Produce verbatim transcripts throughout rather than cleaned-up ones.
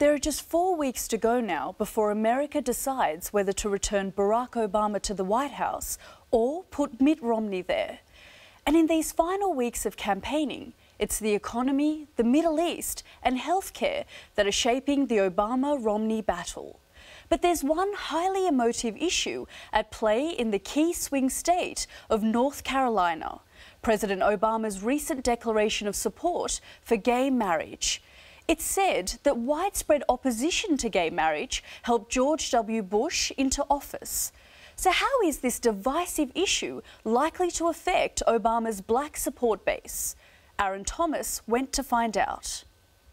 There are just four weeks to go now before America decides whether to return Barack Obama to the White House or put Mitt Romney there. And in these final weeks of campaigning, it's the economy, the Middle East and healthcare that are shaping the Obama-Romney battle. But there's one highly emotive issue at play in the key swing state of North Carolina: President Obama's recent declaration of support for gay marriage. It's said that widespread opposition to gay marriage helped George W. Bush into office. So how is this divisive issue likely to affect Obama's black support base? Aaron Thomas went to find out.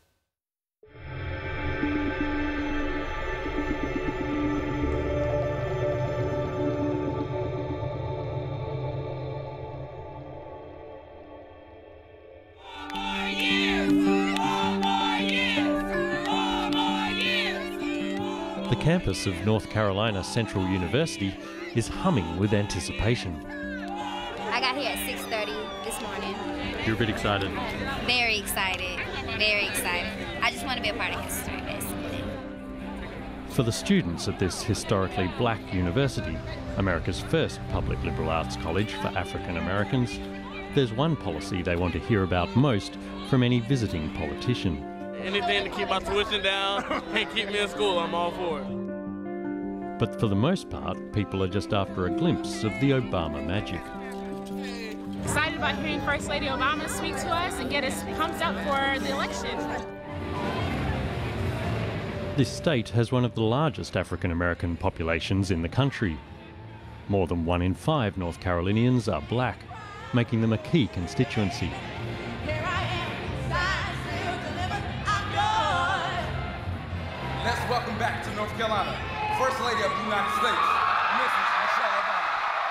The campus of North Carolina Central University is humming with anticipation. I got here at six thirty this morning. You're a bit excited? Very excited, very excited. I just want to be a part of history, basically. For the students at this historically black university, America's first public liberal arts college for African Americans, there's one policy they want to hear about most from any visiting politician. Anything to keep my tuition down and keep me in school, I'm all for it. But for the most part, people are just after a glimpse of the Obama magic. Excited about hearing First Lady Obama speak to us and get us pumped up for the election. This state has one of the largest African American populations in the country. More than one in five North Carolinians are black, making them a key constituency. Let's welcome back to North Carolina, First Lady of the United States, Missus Michelle Obama.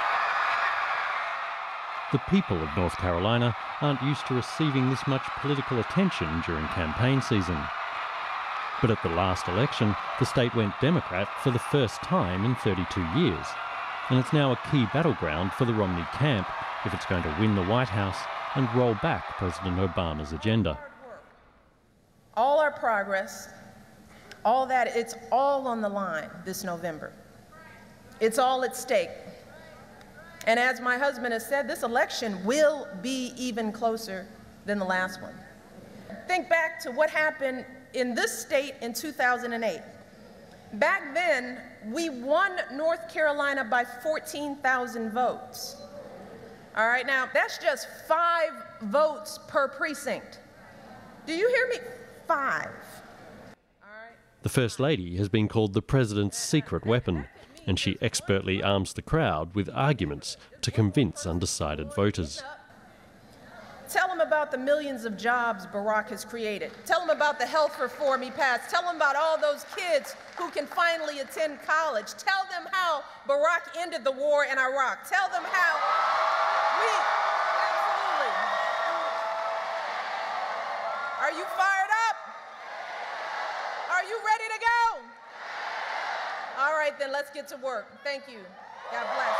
The people of North Carolina aren't used to receiving this much political attention during campaign season. But at the last election, the state went Democrat for the first time in thirty-two years. And it's now a key battleground for the Romney camp if it's going to win the White House and roll back President Obama's agenda. All our progress, all that, it's all on the line this November. It's all at stake. And as my husband has said, this election will be even closer than the last one. Think back to what happened in this state in two thousand eight. Back then, we won North Carolina by fourteen thousand votes. All right, now that's just five votes per precinct. Do you hear me? Five. The First Lady has been called the President's secret weapon, and she expertly arms the crowd with arguments to convince undecided voters. Tell them about the millions of jobs Barack has created. Tell them about the health reform he passed. Tell them about all those kids who can finally attend college. Tell them how Barack ended the war in Iraq. Tell them how we, absolutely. Are you fired up? Are you ready to go? All right, then let's get to work. Thank you. God bless.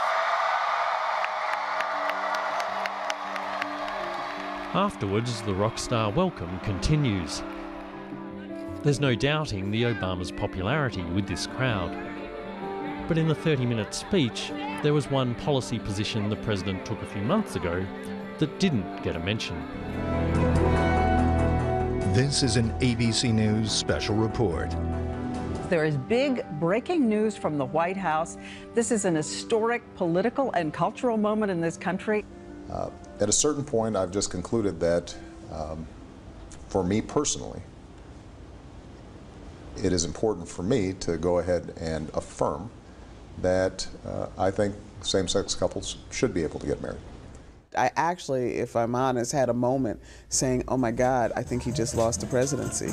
Afterwards, the rock star welcome continues. There's no doubting the Obama's popularity with this crowd. But in the thirty-minute speech, there was one policy position the president took a few months ago that didn't get a mention. This is an A B C News special report. There is big breaking news from the White House. This is an historic political and cultural moment in this country. Uh, at a certain point, I've just concluded that, um, for me personally, it is important for me to go ahead and affirm that uh, I think same-sex couples should be able to get married. I actually, if I'm honest, had a moment saying, oh my God, I think he just lost the presidency.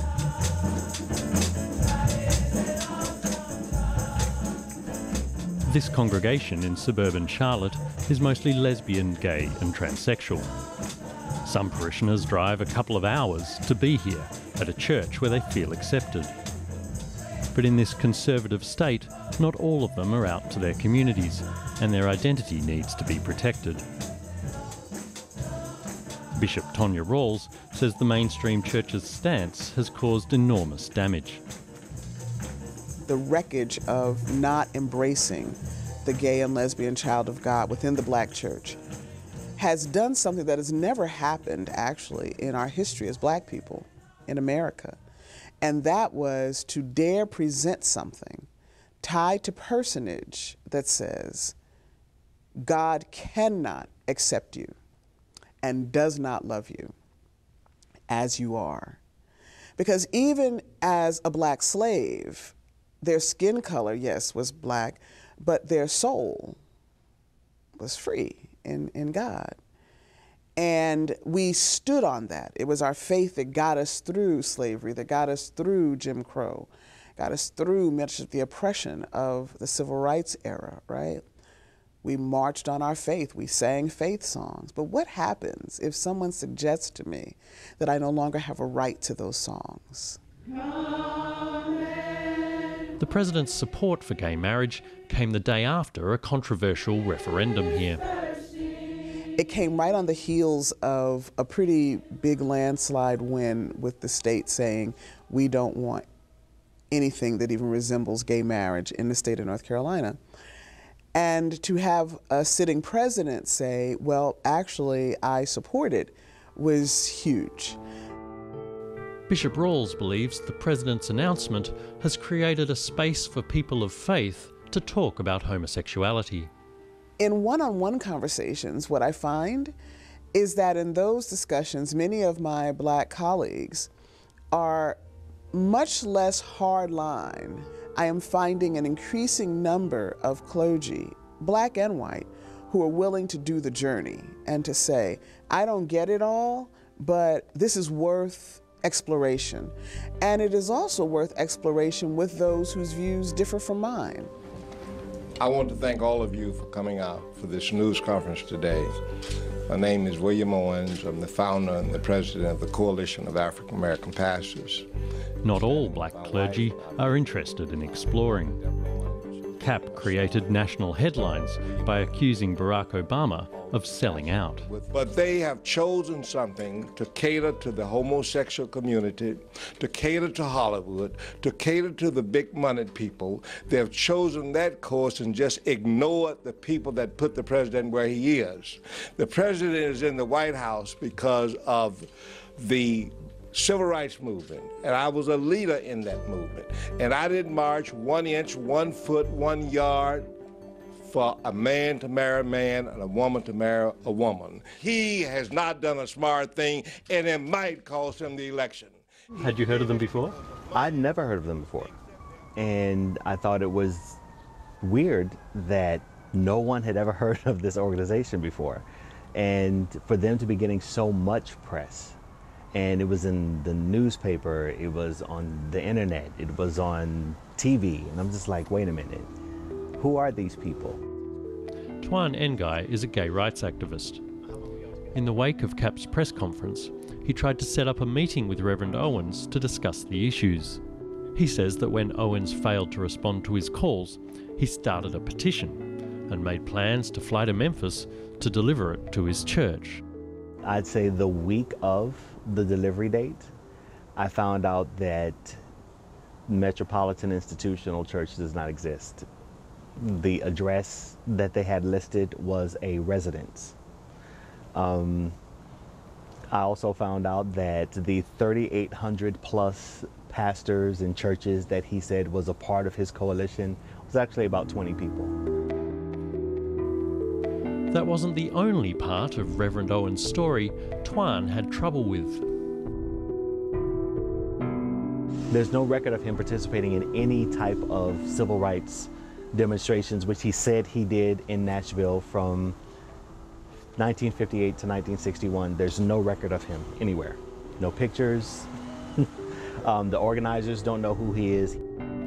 This congregation in suburban Charlotte is mostly lesbian, gay and transsexual. Some parishioners drive a couple of hours to be here at a church where they feel accepted. But in this conservative state, not all of them are out to their communities, and their identity needs to be protected. Bishop Tonya Rawls says the mainstream church's stance has caused enormous damage. The wreckage of not embracing the gay and lesbian child of God within the black church has done something that has never happened, actually, in our history as black people in America. And that was to dare present something tied to personage that says, God cannot accept you and does not love you as you are. Because even as a black slave, their skin color, yes, was black, but their soul was free in, in God. And we stood on that. It was our faith that got us through slavery, that got us through Jim Crow, got us through much of the oppression of the civil rights era, right? We marched on our faith. We sang faith songs. But what happens if someone suggests to me that I no longer have a right to those songs? The president's support for gay marriage came the day after a controversial referendum here. It came right on the heels of a pretty big landslide win with the state saying, we don't want anything that even resembles gay marriage in the state of North Carolina. And to have a sitting president say, well, actually, I support it, was huge. Bishop Rawls believes the president's announcement has created a space for people of faith to talk about homosexuality. In one-on-one conversations, what I find is that in those discussions, many of my black colleagues are much less hardline. I am finding an increasing number of clergy, black and white, who are willing to do the journey and to say, I don't get it all, but this is worth exploration. And it is also worth exploration with those whose views differ from mine. I want to thank all of you for coming out for this news conference today. My name is William Owens. I'm the founder and the president of the Coalition of African American Pastors. Not all black clergy are interested in exploring. C A P created national headlines by accusing Barack Obama of selling out. But they have chosen something to cater to the homosexual community, to cater to Hollywood, to cater to the big-moneyed people. They have chosen that course and just ignored the people that put the president where he is. The president is in the White House because of the civil rights movement, and I was a leader in that movement. And I didn't march one inch, one foot, one yard for a man to marry a man and a woman to marry a woman. He has not done a smart thing, and it might cost him the election. Had you heard of them before? I'd never heard of them before. And I thought it was weird that no one had ever heard of this organization before. And for them to be getting so much press, and it was in the newspaper, it was on the internet, it was on T V, and I'm just like, wait a minute, who are these people? Twan Ngai is a gay rights activist. In the wake of C A P's press conference, he tried to set up a meeting with Reverend Owens to discuss the issues. He says that when Owens failed to respond to his calls, he started a petition and made plans to fly to Memphis to deliver it to his church. I'd say the week of the delivery date, I found out that Metropolitan Institutional Church does not exist. The address that they had listed was a residence. Um, I also found out that the thirty-eight hundred plus pastors and churches that he said was a part of his coalition was actually about twenty people. That wasn't the only part of Reverend Owens' story Twan had trouble with. There's no record of him participating in any type of civil rights demonstrations, which he said he did in Nashville from nineteen fifty-eight to nineteen sixty-one. There's no record of him anywhere. No pictures. um, the organizers don't know who he is.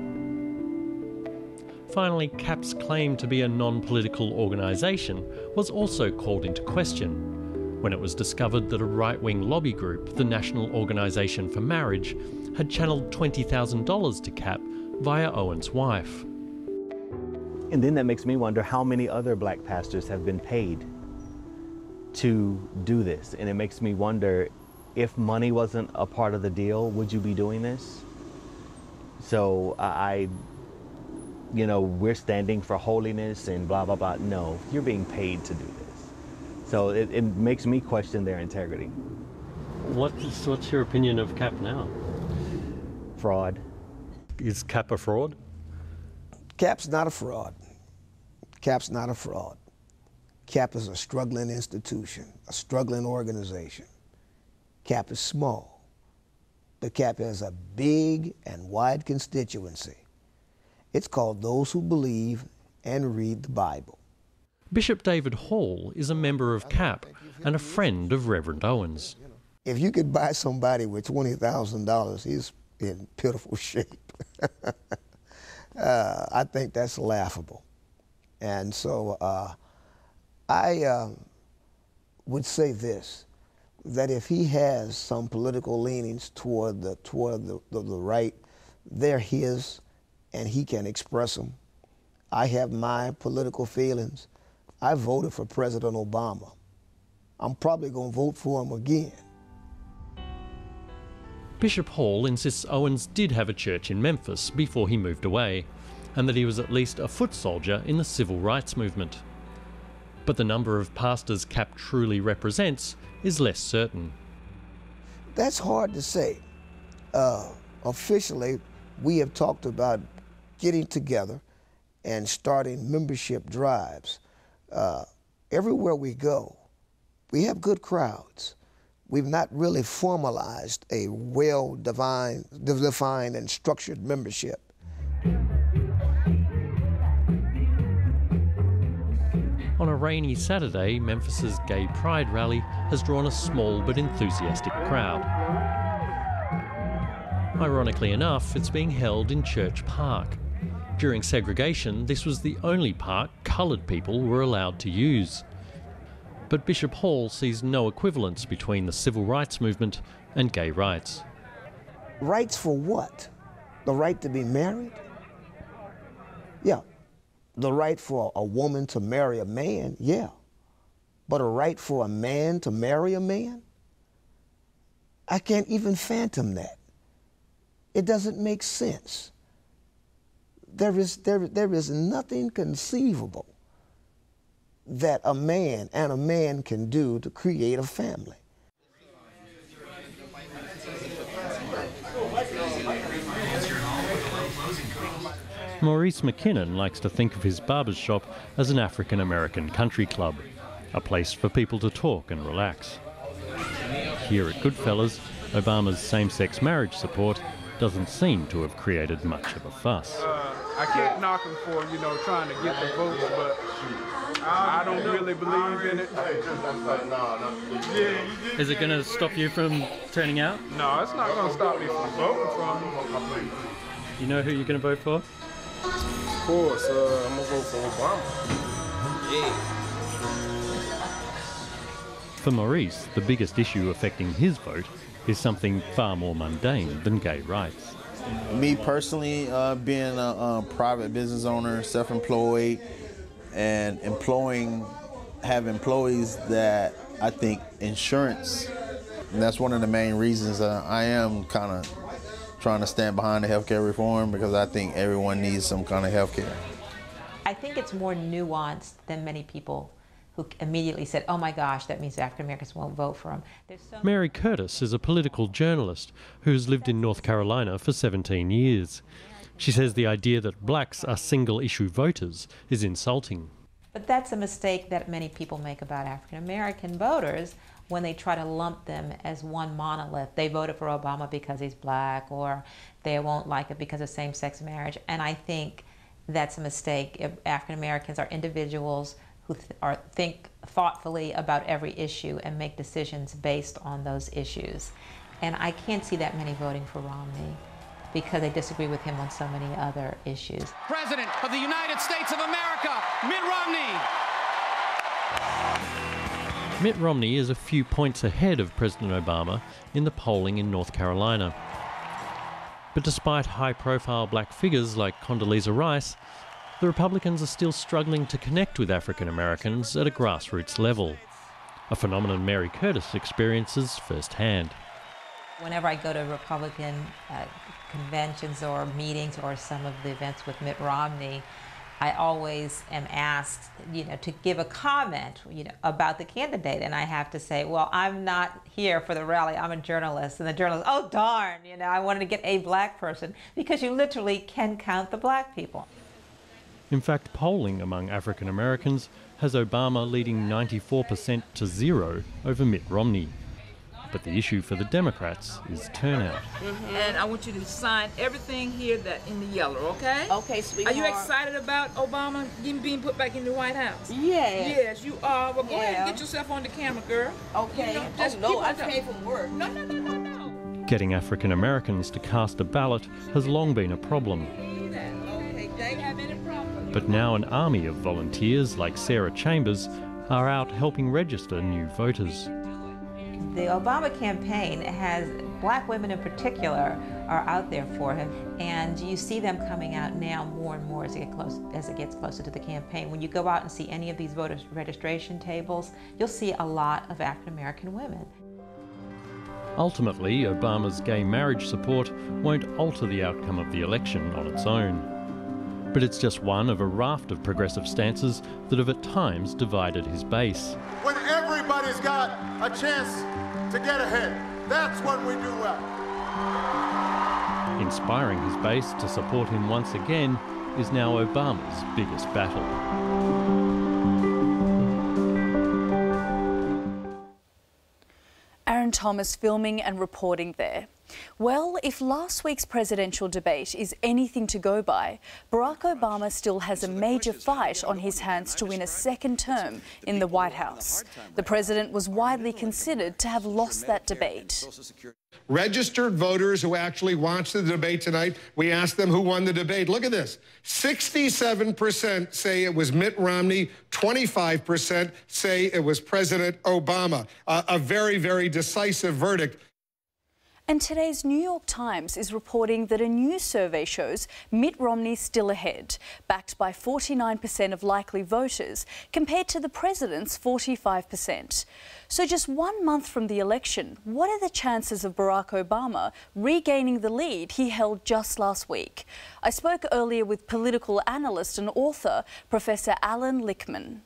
Finally, C A P's claim to be a non-political organisation was also called into question when it was discovered that a right-wing lobby group, the National Organisation for Marriage, had channelled twenty thousand dollars to C A P via Owens' wife. And then that makes me wonder how many other black pastors have been paid to do this. And it makes me wonder, if money wasn't a part of the deal, would you be doing this? So I, you know, we're standing for holiness and blah, blah, blah. No, you're being paid to do this. So it, it makes me question their integrity. What's, what's your opinion of C A P now? Fraud. Is C A P a fraud? C A P's not a fraud. C A P's not a fraud. C A P is a struggling institution, a struggling organization. C A P is small, but C A P has a big and wide constituency. It's called Those Who Believe and Read the Bible. Bishop David Hall is a member of C A P and a friend of Reverend Owens. If you could buy somebody with twenty thousand dollars, he's in pitiful shape. uh, I think that's laughable. And so uh, I uh, would say this, that if he has some political leanings toward the, toward the, the, the right, they're his, and he can express them. I have my political feelings. I voted for President Obama. I'm probably going to vote for him again. Bishop Hall insists Owens did have a church in Memphis before he moved away, and that he was at least a foot soldier in the civil rights movement. But the number of pastors C A P truly represents is less certain. That's hard to say. Uh, officially, we have talked about getting together and starting membership drives. Uh, everywhere we go, we have good crowds. We've not really formalized a well-defined defined and structured membership. On a rainy Saturday, Memphis's Gay Pride rally has drawn a small but enthusiastic crowd. Ironically enough, it's being held in Church Park. During segregation, this was the only park coloured people were allowed to use. But Bishop Hall sees no equivalence between the civil rights movement and gay rights. Rights for what? The right to be married? Yeah. The right for a woman to marry a man? Yeah. But a right for a man to marry a man? I can't even fathom that. It doesn't make sense. There is, there, there is nothing conceivable that a man and a man can do to create a family. Maurice McKinnon likes to think of his barber's shop as an African-American country club, a place for people to talk and relax. Here at Goodfellas, Obama's same-sex marriage support doesn't seem to have created much of a fuss. Uh, I can't knock him for, you know, trying to get the votes, but I don't really believe in it. Is it going to stop you from turning out? No, it's not going to stop me from voting for him. You know who you're going to vote for? Of course, uh, I'm going to vote for Obama. Yeah. For Maurice, the biggest issue affecting his vote is something far more mundane than gay rights. Me personally, uh, being a, a private business owner, self-employed, and employing, have employees that I think insurance, and that's one of the main reasons uh, I am kind of trying to stand behind the healthcare reform, because I think everyone needs some kind of healthcare. I think it's more nuanced than many people who immediately said, oh my gosh, that means African Americans won't vote for him. So Mary Curtis is a political journalist who's lived in North Carolina for seventeen years. She says the idea that blacks are single-issue voters is insulting. But that's a mistake that many people make about African American voters when they try to lump them as one monolith. They voted for Obama because he's black, or they won't like it because of same-sex marriage. And I think that's a mistake. If African Americans are individuals who th are, think thoughtfully about every issue and make decisions based on those issues. And I can't see that many voting for Romney because they disagree with him on so many other issues. President of the United States of America, Mitt Romney. Mitt Romney is a few points ahead of President Obama in the polling in North Carolina. But despite high-profile black figures like Condoleezza Rice, the Republicans are still struggling to connect with African Americans at a grassroots level, a phenomenon Mary Curtis experiences firsthand. Whenever I go to Republican uh, conventions or meetings or some of the events with Mitt Romney, I always am asked, you know, to give a comment, you know, about the candidate, and I have to say, well, I'm not here for the rally. I'm a journalist, and the journalist, oh darn, you know, I wanted to get a black person, because you literally can count the black people. In fact, polling among African Americans has Obama leading ninety-four percent to zero over Mitt Romney. But the issue for the Democrats is turnout. Mm-hmm. And I want you to sign everything here that in the yellow, okay? Okay, sweetheart. Are you excited about Obama being put back in the White House? Yeah. Yes, you are. Well, go yeah. ahead and get yourself on the camera, girl. Okay. You know, just oh, no, I keep on came from work. No, no, no, no, no. Getting African Americans to cast a ballot has long been a problem. Okay, they have any problem. But now an army of volunteers like Sarah Chambers are out helping register new voters. The Obama campaign has, black women in particular, are out there for him, and you see them coming out now more and more as it, get close, as it gets closer to the campaign. When you go out and see any of these voter registration tables, you'll see a lot of African American women. Ultimately, Obama's gay marriage support won't alter the outcome of the election on its own. But it's just one of a raft of progressive stances that have at times divided his base. When everybody's got a chance to get ahead, that's when we do well. Inspiring his base to support him once again is now Obama's biggest battle. Aaron Thomas filming and reporting there. Well, if last week's presidential debate is anything to go by, Barack Obama still has a major fight on his hands to win a second term in the White House. The president was widely considered to have lost that debate. Registered voters who actually watched the debate tonight, we asked them who won the debate. Look at this. sixty-seven percent say it was Mitt Romney, twenty-five percent say it was President Obama. Uh, a very, very decisive verdict. And today's New York Times is reporting that a new survey shows Mitt Romney still ahead, backed by forty-nine percent of likely voters, compared to the president's forty-five percent. So just one month from the election, what are the chances of Barack Obama regaining the lead he held just last week? I spoke earlier with political analyst and author, Professor Alan Lichtman.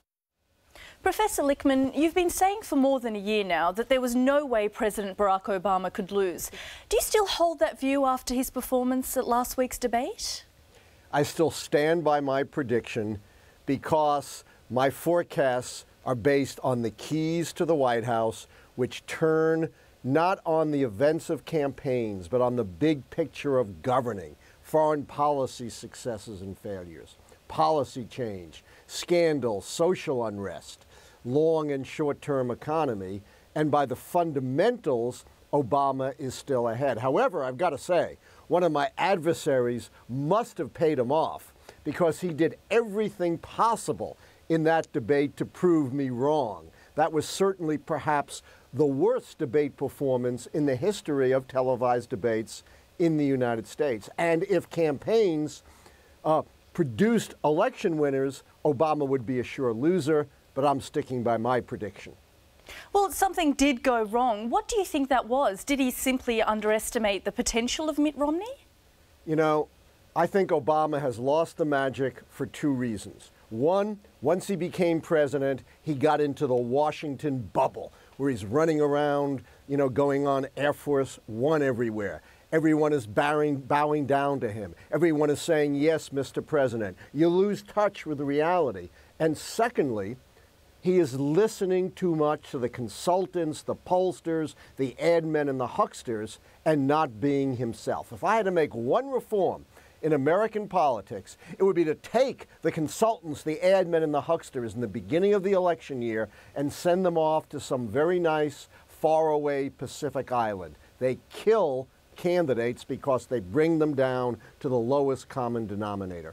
Professor Lichtman, you've been saying for more than a year now that there was no way President Barack Obama could lose. Do you still hold that view after his performance at last week's debate? I still stand by my prediction because my forecasts are based on the keys to the White House, which turn not on the events of campaigns, but on the big picture of governing, foreign policy successes and failures, policy change, scandal, social unrest, long and short-term economy, and by the fundamentals, Obama is still ahead. However, I've got to say, one of my adversaries must have paid him off because he did everything possible in that debate to prove me wrong. That was certainly perhaps the worst debate performance in the history of televised debates in the United States. And if campaigns uh, produced election winners, Obama would be a sure loser, but I'm sticking by my prediction. Well, something did go wrong. What do you think that was? Did he simply underestimate the potential of Mitt Romney? You know, I think Obama has lost the magic for two reasons. One, once he became president, he got into the Washington bubble, where he's running around, you know, going on Air Force One everywhere. Everyone is bowing, bowing down to him. Everyone is saying, yes, Mister President. You lose touch with the reality. And secondly, he is listening too much to the consultants, the pollsters, the ad men, and the hucksters, and not being himself. If I had to make one reform in American politics, it would be to take the consultants, the ad men, and the hucksters in the beginning of the election year and send them off to some very nice, faraway Pacific island. They kill candidates because they bring them down to the lowest common denominator.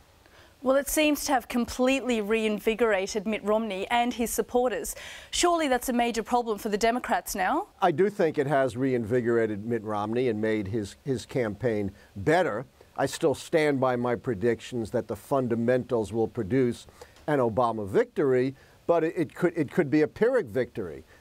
Well, it seems to have completely reinvigorated Mitt Romney and his supporters. Surely that's a major problem for the Democrats now? I do think it has reinvigorated Mitt Romney and made his, his campaign better. I still stand by my predictions that the fundamentals will produce an Obama victory, but it, it, could, it could be a Pyrrhic victory.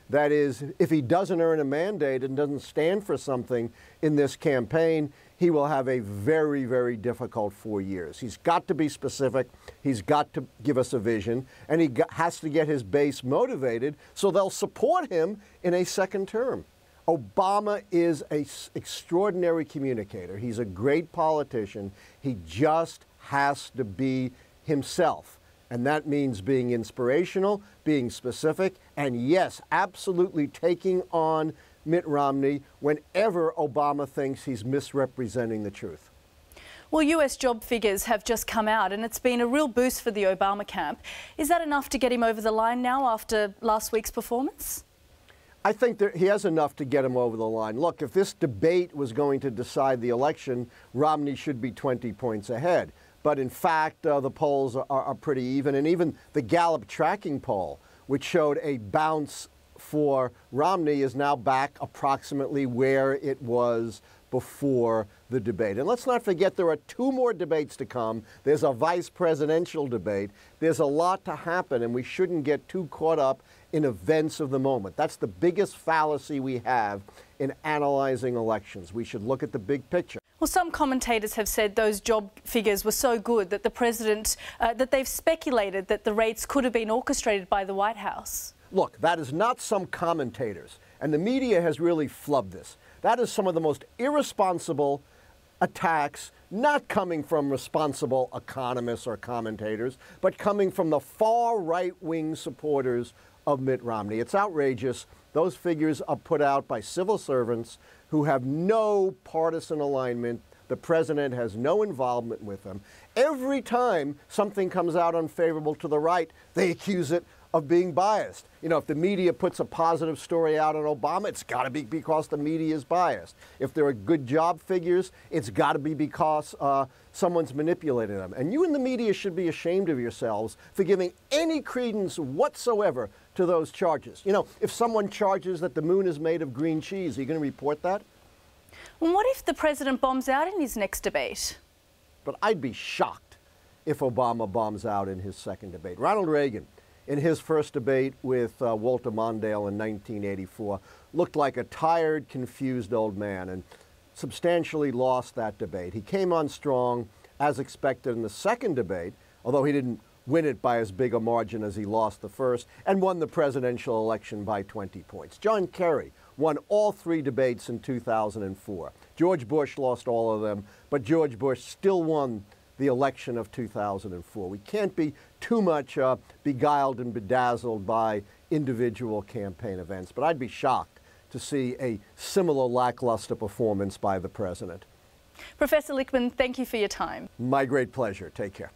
That is, if he doesn't earn a mandate and doesn't stand for something in this campaign, he will have a very, very difficult four years. He's got to be specific. He's got to give us a vision, and he got, has to get his base motivated so they'll support him in a second term. Obama is an extraordinary communicator. He's a great politician. He just has to be himself. And that means being inspirational, being specific, and yes, absolutely taking on Mitt Romney whenever Obama thinks he's misrepresenting the truth. Well, U S job figures have just come out and it's been a real boost for the Obama camp. Is that enough to get him over the line now after last week's performance? I think that he has enough to get him over the line. Look, if this debate was going to decide the election, Romney should be twenty points ahead. But in fact, uh, the polls are, are pretty even. And even the Gallup tracking poll, which showed a bounce for Romney, is now back approximately where it was before the debate. And let's not forget there are two more debates to come. There's a vice presidential debate. There's a lot to happen, and we shouldn't get too caught up in events of the moment. That's the biggest fallacy we have in analyzing elections. We should look at the big picture. Well, some commentators have said those job figures were so good that the president, uh, that they've speculated that the rates could have been orchestrated by the White House. Look, that is not some commentators, and the media has really flubbed this. That is some of the most irresponsible attacks, not coming from responsible economists or commentators, but coming from the far right-wing supporters of Mitt Romney. It's outrageous. Those figures are put out by civil servants who have no partisan alignment. The president has no involvement with them. Every time something comes out unfavorable to the right, they accuse it of being biased. You know, if the media puts a positive story out on Obama, it's got to be because the media is biased. If there are good job figures, it's got to be because uh, someone's manipulating them. And you in the media should be ashamed of yourselves for giving any credence whatsoever to those charges. You know, if someone charges that the moon is made of green cheese, are you going to report that? Well, what if the president bombs out in his next debate? But I'd be shocked if Obama bombs out in his second debate. Ronald Reagan, in his first debate with uh, Walter Mondale in nineteen eighty-four, looked like a tired, confused old man and substantially lost that debate. He came on strong, as expected, in the second debate, although he didn't win it by as big a margin as he lost the first, and won the presidential election by twenty points. John Kerry won all three debates in two thousand four. George Bush lost all of them, but George Bush still won the election of two thousand four. We can't be too much uh, beguiled and bedazzled by individual campaign events, but I'd be shocked to see a similar lackluster performance by the president. Professor Lichtman, thank you for your time. My great pleasure. Take care.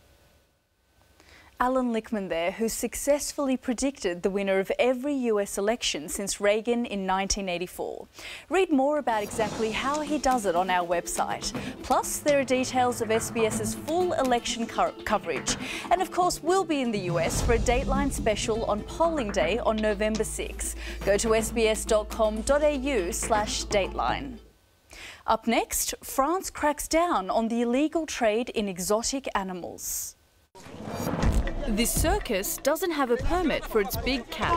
Alan Lichtman there, who successfully predicted the winner of every U S election since Reagan in nineteen eighty-four. Read more about exactly how he does it on our website. Plus, there are details of SBS's full election co coverage. And of course, we'll be in the U S for a Dateline special on polling day on November sixth. Go to sbs.com.au slash Dateline. Up next, France cracks down on the illegal trade in exotic animals. This circus doesn't have a permit for its big cats.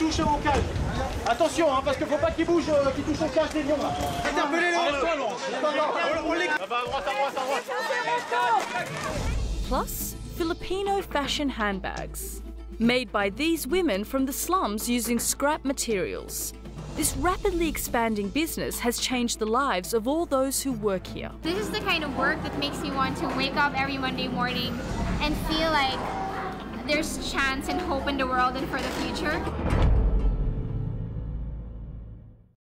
Plus, Filipino fashion handbags, made by these women from the slums using scrap materials. This rapidly expanding business has changed the lives of all those who work here. This is the kind of work that makes me want to wake up every Monday morning and feel like there's chance and hope in the world and for the future.